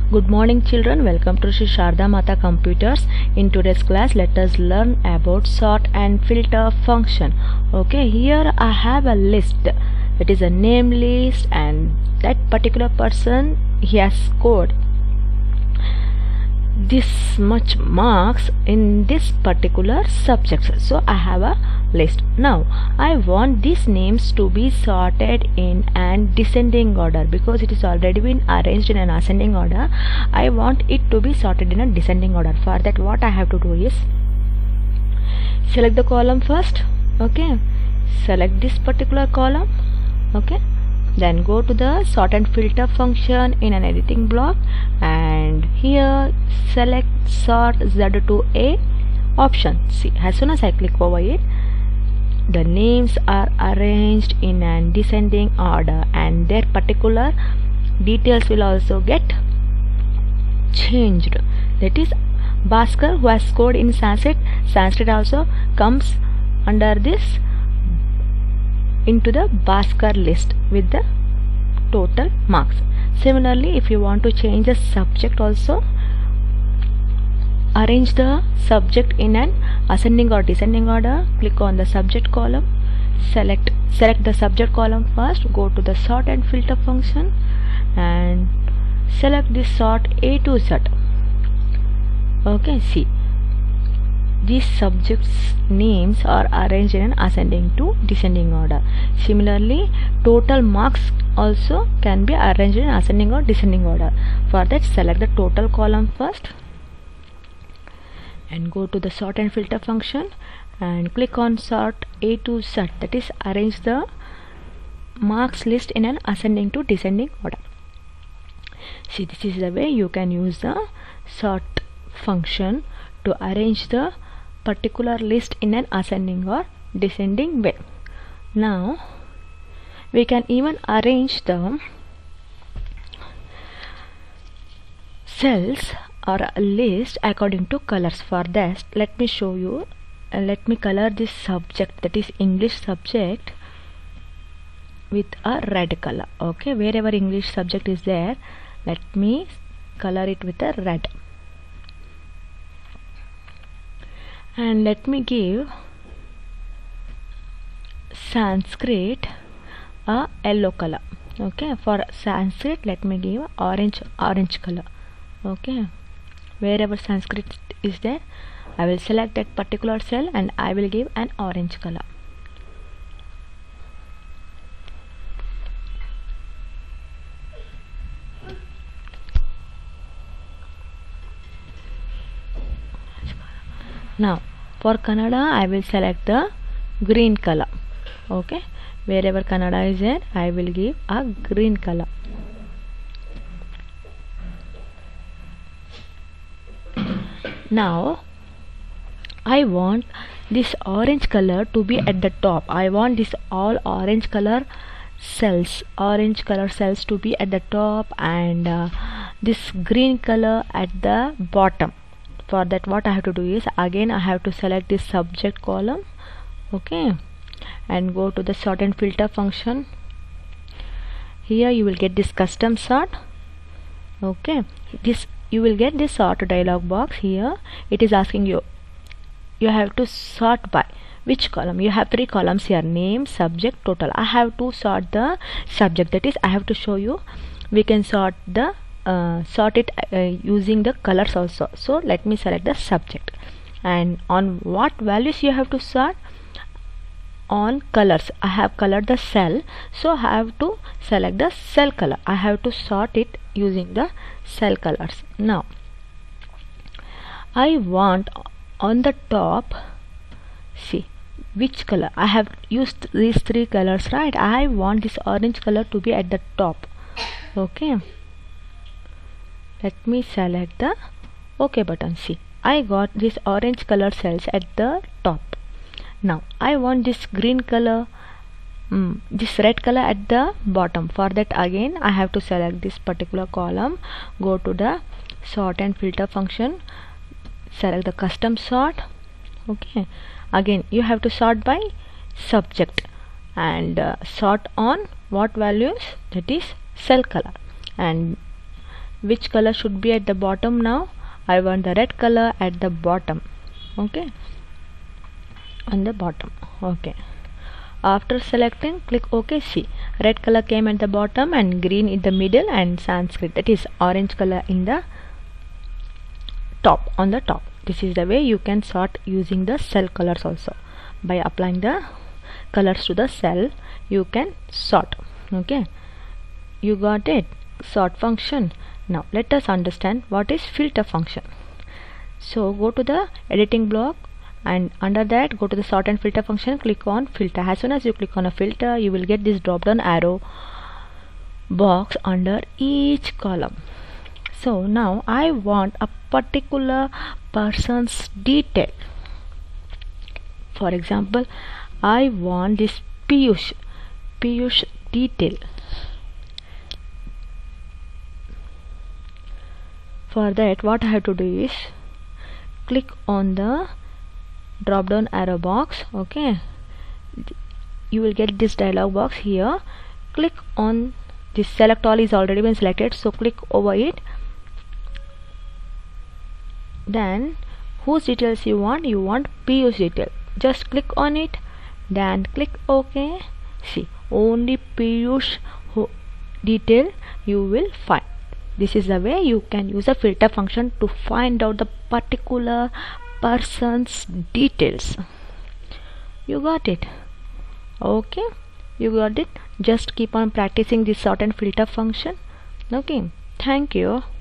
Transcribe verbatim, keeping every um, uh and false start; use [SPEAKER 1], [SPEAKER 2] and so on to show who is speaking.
[SPEAKER 1] Good morning children, welcome to Sri Sharda Mata Computers. In today's class let us learn about sort and filter function. Okay, here I have a list. It is a name list and that particular person he has scored this much marks in this particular subject. So I have a list. Now I want these names to be sorted in an descending order because it is already been arranged in an ascending order. I want it to be sorted in a descending order. For that what I have to do is select the column first. Okay, select this particular column. Okay, then go to the sort and filter function in an editing block and here select sort Z to A option. See, as soon as I click over it, the names are arranged in an descending order and their particular details will also get changed. That is, Bhaskar, who has scored in Sanskrit, Sanskrit also comes under this into the Bhaskar list with the total marks. Similarly, if you want to change the subject also, arrange the subject in an ascending or descending order. Click on the subject column, select select the subject column first, go to the sort and filter function and select this sort A to Z. Okay, see, these subjects names are arranged in an ascending to descending order. Similarly, total marks also can be arranged in ascending or descending order. For that, select the total column first and go to the sort and filter function and click on sort A to Z, that is, arrange the marks list in an ascending to descending order. See, this is the way you can use the sort function to arrange the particular list in an ascending or descending way. Now we can even arrange the cells or a list according to colors. For that, let me show you uh, let me color this subject, that is English subject, with a red color. Okay, wherever English subject is there, let me color it with a red. And let me give Sanskrit a yellow color. Okay, for Sanskrit let me give orange orange color. Okay, wherever Sanskrit is there, I will select that particular cell and I will give an orange color. Now for Kannada I will select the green color. Okay, wherever Kannada is there, I will give a green color. Now I want this orange color to be at the top. I want this all orange color cells orange color cells to be at the top and uh, this green color at the bottom. For that what I have to do is, again I have to select this subject column. Okay, and go to the sort and filter function. Here you will get this custom sort. Okay, this you will get this sort dialog box. Here it is asking you you have to sort by which column. You have three columns here: name, subject, total. I have to sort the subject, that is, I have to show you we can sort the uh, sort it uh, using the colors also. So let me select the subject, and on what values you have to sort? On colors. I have colored the cell, so I have to select the cell color. I have to sort it using the cell colors. Now I want on the top, see which color. I have used these three colors, right? I want this orange color to be at the top. Okay, let me select the OK button. See, I got this orange color cells at the top. Now I want this green color, mm, this red color at the bottom. For that, again I have to select this particular column, go to the sort and filter function, select the custom sort. Okay, again you have to sort by subject and uh, sort on what values, that is cell color, and which color should be at the bottom now? I want the red color at the bottom. Okay, on the bottom. Okay, after selecting, click OK. See, red color came at the bottom and green in the middle and Sanskrit, that is orange color, in the top, on the top. This is the way you can sort using the cell colors also. By applying the colors to the cell, you can sort. Okay, you got it? Sort function. Now let us understand what is filter function. So go to the editing block, and under that go to the sort and filter function, click on filter. As soon as you click on a filter, you will get this drop down arrow box under each column. So now I want a particular person's detail. For example, I want this Piyush Piyush detail. For that, what I have to do is click on the drop down arrow box. Okay, you will get this dialog box here. Click on this, select all is already been selected, so click over it. Then whose details you want? You want Piyush detail. Just click on it, then click OK. See, only Piyush detail you will find. This is the way you can use a filter function to find out the particular person's details. You got it? Okay, you got it. Just keep on practicing this sort and filter function. Okay, thank you.